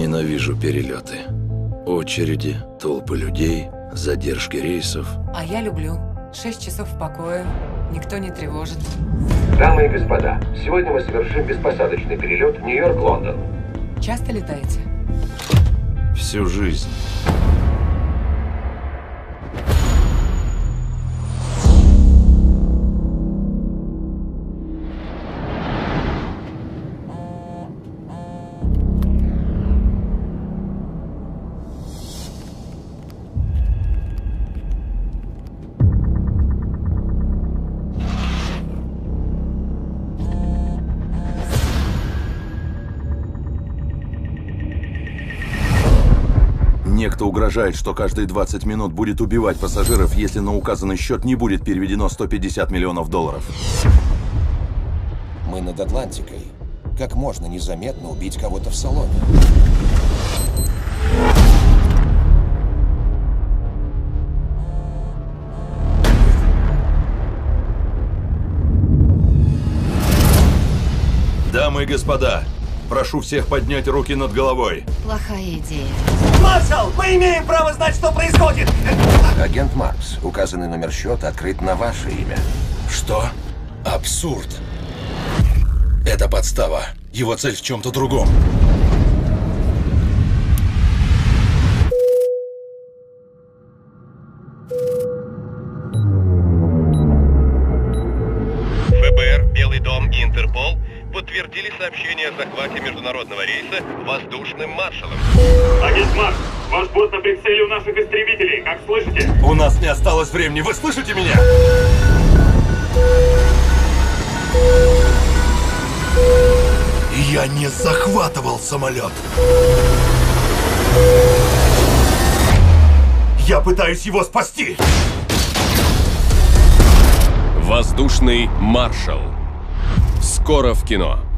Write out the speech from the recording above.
Ненавижу перелеты. Очереди, толпы людей, задержки рейсов. А я люблю. 6 часов в покое, никто не тревожит. Дамы и господа, сегодня мы совершим беспосадочный перелет Нью-Йорк-Лондон. Часто летаете? Всю жизнь. Некто угрожает, что каждые 20 минут будет убивать пассажиров, если на указанный счет не будет переведено 150 миллионов долларов. Мы над Атлантикой. Как можно незаметно убить кого-то в салоне? Дамы и господа, прошу всех поднять руки над головой. Плохая идея. Маршал, мы имеем право знать, что происходит! Агент Маркс, указанный номер счета открыт на ваше имя. Что? Абсурд. Это подстава. Его цель в чем-то другом. ФБР, Белый дом и Интерпол подтвердили сообщение о захвате международного рейса воздушным маршалом. Агент Маркс, ваш бот на прицеле у наших истребителей, как слышите? У нас не осталось времени. Вы слышите меня? Я не захватывал самолет. Я пытаюсь его спасти. Воздушный маршал. Скоро в кино.